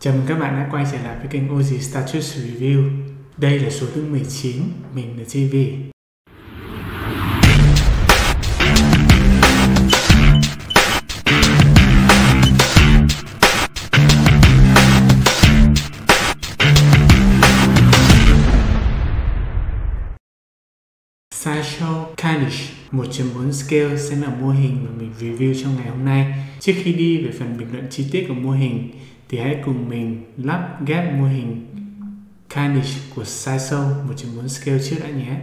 Chào mừng các bạn đã quay trở lại với kênh OG Status Review. Đây là số thứ 19, mình là TV. Sideshow Carnage 1.4 Scale sẽ là mô hình mà mình review trong ngày hôm nay. Trước khi đi về phần bình luận chi tiết của mô hình thì hãy cùng mình lắp ghép mô hình Carnage của Sideshow 1.4 Scale trước đã nhé.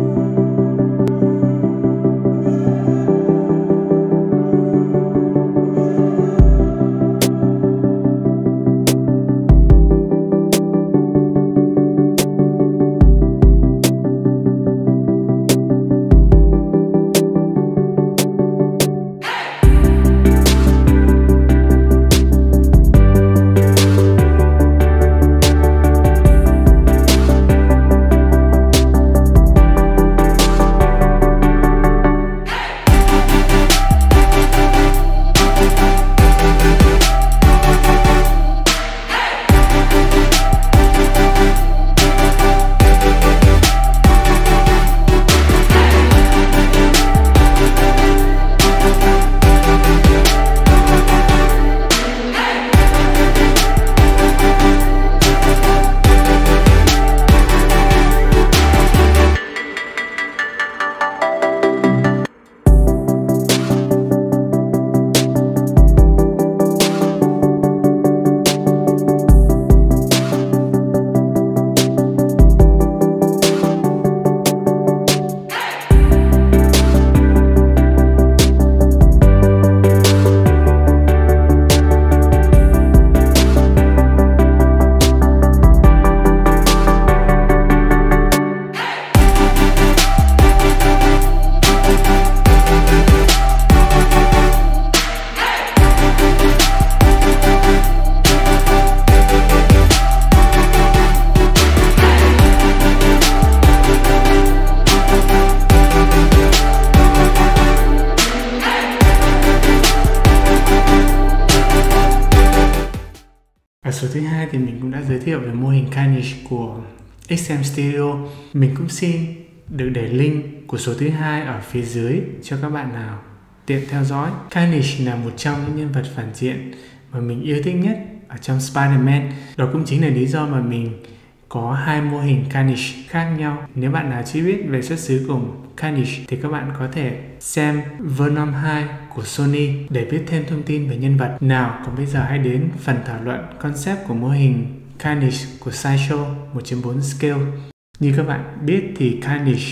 Ở số thứ hai thì mình cũng đã giới thiệu về mô hình Carnage của XM Studio. Mình cũng xin được để link của số thứ hai ở phía dưới cho các bạn nào tiện theo dõi. Carnage là một trong những nhân vật phản diện mà mình yêu thích nhất ở trong Spider-Man. Đó cũng chính là lý do mà mình có hai mô hình Carnage khác nhau. Nếu bạn nào chưa biết về xuất xứ của Carnage thì các bạn có thể xem Venom 2 của Sony để biết thêm thông tin về nhân vật. Nào, còn bây giờ hãy đến phần thảo luận concept của mô hình Carnage của Sideshow 1.4 Scale. Như các bạn biết thì Carnage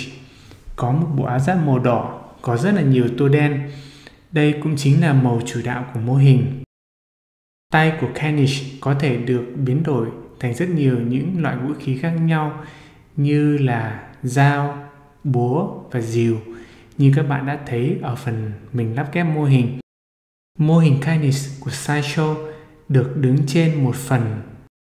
có một bộ áo giáp màu đỏ, có rất là nhiều tua đen. Đây cũng chính là màu chủ đạo của mô hình. Tay của Carnage có thể được biến đổi thành rất nhiều những loại vũ khí khác nhau như là dao, búa và rìu như các bạn đã thấy ở phần mình lắp ghép mô hình. Mô hình Carnage của Sideshow được đứng trên một phần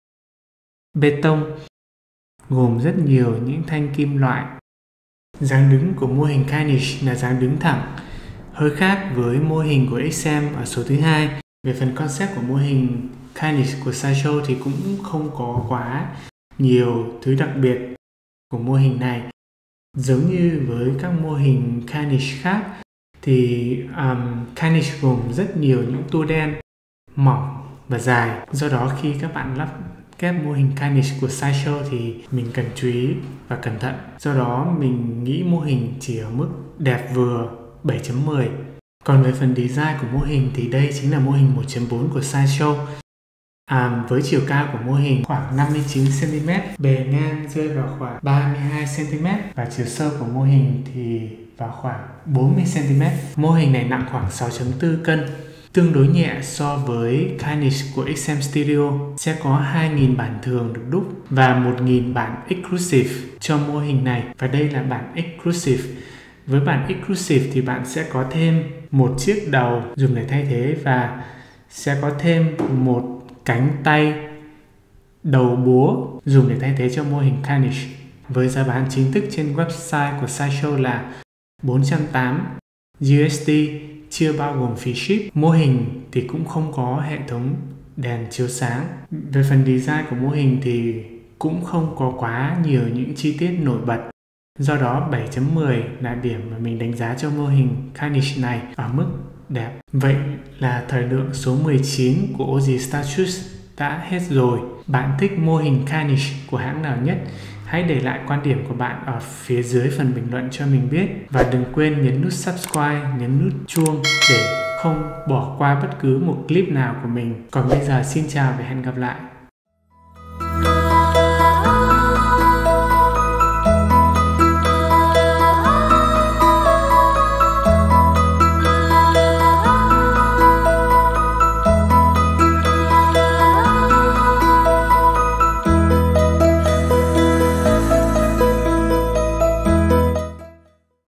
bê tông gồm rất nhiều những thanh kim loại. Dáng đứng của mô hình Carnage là dáng đứng thẳng, hơi khác với mô hình của XM ở số thứ hai. Về phần concept của mô hình Carnage của Sideshow thì cũng không có quá nhiều thứ đặc biệt của mô hình này. Giống như với các mô hình Carnage khác thì Carnage gồm rất nhiều những tua đen mỏng và dài. Do đó khi các bạn lắp ghép mô hình Carnage của Sideshow thì mình cần chú ý và cẩn thận. Do đó mình nghĩ mô hình chỉ ở mức đẹp vừa 7.10. Còn về phần design của mô hình thì đây chính là mô hình 1.4 của Sideshow. Với chiều cao của mô hình khoảng 59cm, bề ngang rơi vào khoảng 32cm và chiều sâu của mô hình thì vào khoảng 40cm. Mô hình này nặng khoảng 6.4 cân, tương đối nhẹ so với Carnage của XM Studio. Sẽ có 2.000 bản thường được đúc và 1.000 bản Exclusive cho mô hình này, và đây là bản Exclusive. Với bản Exclusive thì bạn sẽ có thêm một chiếc đầu dùng để thay thế và sẽ có thêm một cánh tay đầu búa dùng để thay thế cho mô hình Carnage. Với giá bán chính thức trên website của Sideshow là 480 USD chưa bao gồm phí ship. Mô hình thì cũng không có hệ thống đèn chiếu sáng. Về phần design của mô hình thì cũng không có quá nhiều những chi tiết nổi bật. Do đó 7.10 là điểm mà mình đánh giá cho mô hình Carnage này ở mức đẹp. Vậy là thời lượng số 19 của Ozy Status đã hết rồi. Bạn thích mô hình Carnage của hãng nào nhất? Hãy để lại quan điểm của bạn ở phía dưới phần bình luận cho mình biết. Và đừng quên nhấn nút subscribe, nhấn nút chuông để không bỏ qua bất cứ một clip nào của mình. Còn bây giờ xin chào và hẹn gặp lại.